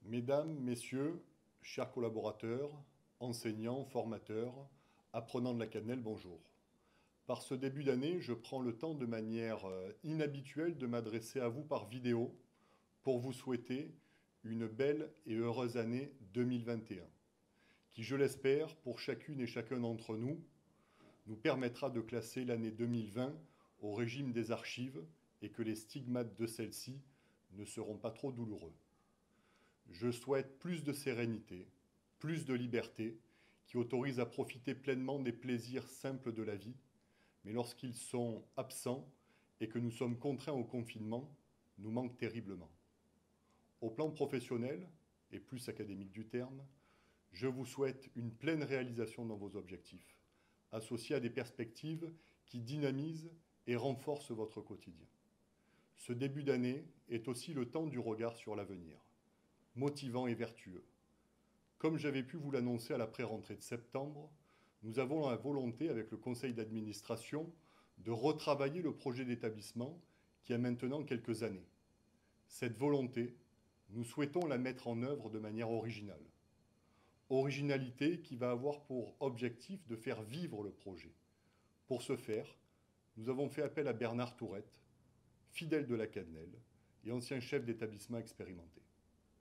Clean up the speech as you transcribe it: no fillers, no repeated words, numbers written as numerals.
Mesdames, Messieurs, chers collaborateurs, enseignants, formateurs, apprenants de la cannelle, bonjour. Par ce début d'année, je prends le temps de manière inhabituelle de m'adresser à vous par vidéo pour vous souhaiter une belle et heureuse année 2021, qui, je l'espère, pour chacune et chacun d'entre nous, nous permettra de classer l'année 2020 au régime des archives et que les stigmates de celle-ci ne seront pas trop douloureux. Je souhaite plus de sérénité, plus de liberté, qui autorise à profiter pleinement des plaisirs simples de la vie, mais lorsqu'ils sont absents et que nous sommes contraints au confinement, nous manquent terriblement. Au plan professionnel, et plus académique du terme, je vous souhaite une pleine réalisation dans vos objectifs, associés à des perspectives qui dynamisent et renforcent votre quotidien. Ce début d'année est aussi le temps du regard sur l'avenir, motivant et vertueux. Comme j'avais pu vous l'annoncer à la pré-rentrée de septembre, nous avons la volonté, avec le conseil d'administration, de retravailler le projet d'établissement qui a maintenant quelques années. Cette volonté, nous souhaitons la mettre en œuvre de manière originale. Originalité qui va avoir pour objectif de faire vivre le projet. Pour ce faire, nous avons fait appel à Bernard Tourette, fidèle de la Cannelle et ancien chef d'établissement expérimenté.